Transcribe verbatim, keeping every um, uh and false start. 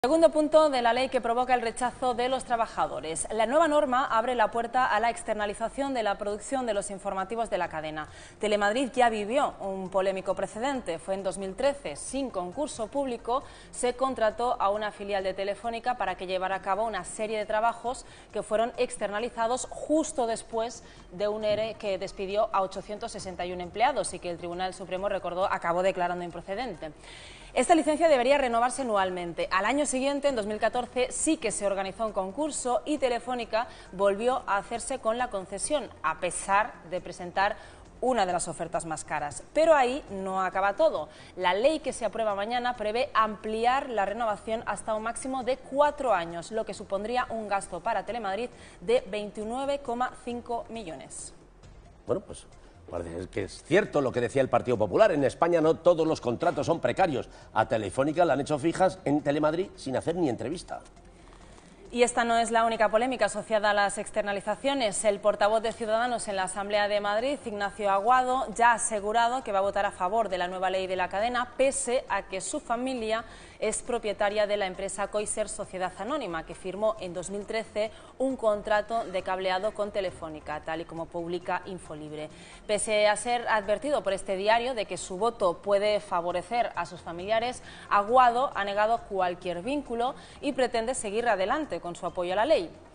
Segundo punto de la ley que provoca el rechazo de los trabajadores. La nueva norma abre la puerta a la externalización de la producción de los informativos de la cadena. Telemadrid ya vivió un polémico precedente. Fue en dos mil trece, sin concurso público, se contrató a una filial de Telefónica para que llevara a cabo una serie de trabajos que fueron externalizados justo después de un ERE que despidió a ochocientos sesenta y uno empleados y que el Tribunal Supremo recordó acabó declarando improcedente. Esta licencia debería renovarse anualmente. Al año siguiente, en dos mil catorce, sí que se organizó un concurso y Telefónica volvió a hacerse con la concesión, a pesar de presentar una de las ofertas más caras. Pero ahí no acaba todo. La ley que se aprueba mañana prevé ampliar la renovación hasta un máximo de cuatro años, lo que supondría un gasto para Telemadrid de veintinueve coma cinco millones. Bueno, pues parece que es cierto lo que decía el Partido Popular. En España no todos los contratos son precarios. A Telefónica la han hecho fijas en Telemadrid sin hacer ni entrevista. Y esta no es la única polémica asociada a las externalizaciones. El portavoz de Ciudadanos en la Asamblea de Madrid, Ignacio Aguado, ya ha asegurado que va a votar a favor de la nueva ley de la cadena, pese a que su familia es propietaria de la empresa Coiser Sociedad Anónima, que firmó en dos mil trece un contrato de cableado con Telefónica, tal y como publica Infolibre. Pese a ser advertido por este diario de que su voto puede favorecer a sus familiares, Aguado ha negado cualquier vínculo y pretende seguir adelante con su apoyo a la ley.